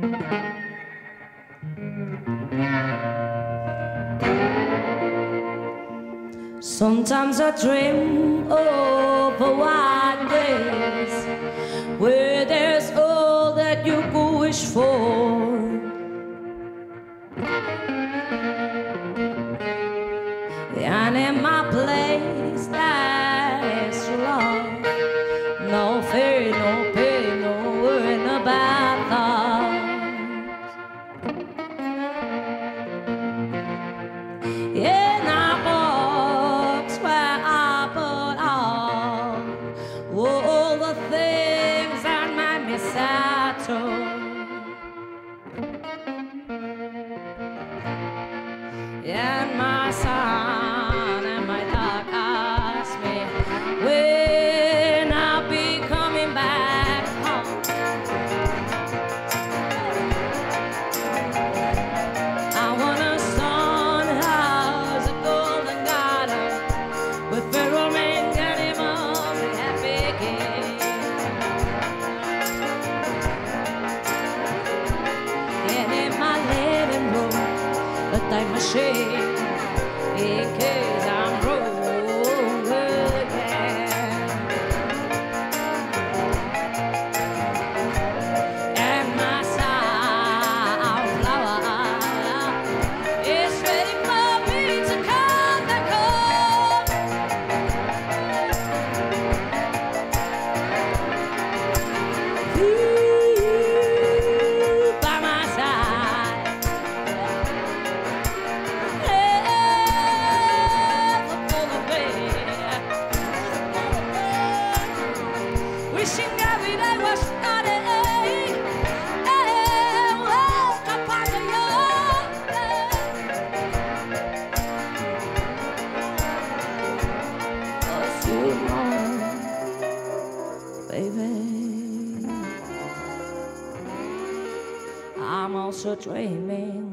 Sometimes I dream of a white place where there's all that you could wish for. And in my place there's love, no fear, no pain, no worry, no bad thoughts. In our box where I put all the things that made me sad too. And my son and my dog ask me when I'll be coming back home. I want a sun house, a golden garden with feral mink animals and happy kids. And in my living room, a time machine, in case I'm broke again. And my sunflower is ready for me to come back home. You by my side, wishing every day was Friday. Woke up under your bed. You know, baby, I'm also dreaming.